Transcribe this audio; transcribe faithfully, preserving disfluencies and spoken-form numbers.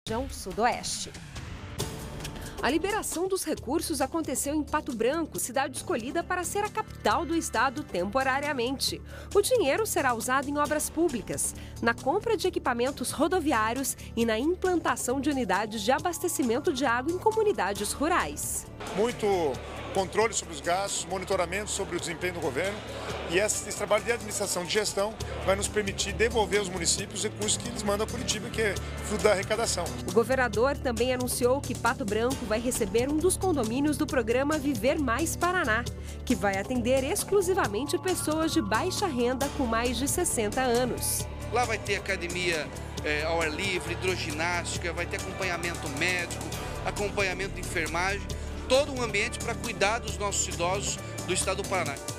região sudoeste. A liberação dos recursos aconteceu em Pato Branco, cidade escolhida para ser a capital do estado temporariamente. O dinheiro será usado em obras públicas, na compra de equipamentos rodoviários e na implantação de unidades de abastecimento de água em comunidades rurais. Muito controle sobre os gastos, monitoramento sobre o desempenho do governo, e esse, esse trabalho de administração de gestão vai nos permitir devolver aos municípios os recursos que eles mandam a Curitiba, que é fruto da arrecadação. O governador também anunciou que Pato Branco vai receber um dos condomínios do programa Viver Mais Paraná, que vai atender exclusivamente pessoas de baixa renda com mais de sessenta anos. Lá vai ter academia é, ao ar livre, hidroginástica, vai ter acompanhamento médico, acompanhamento de enfermagem, todo um ambiente para cuidar dos nossos idosos do estado do Paraná.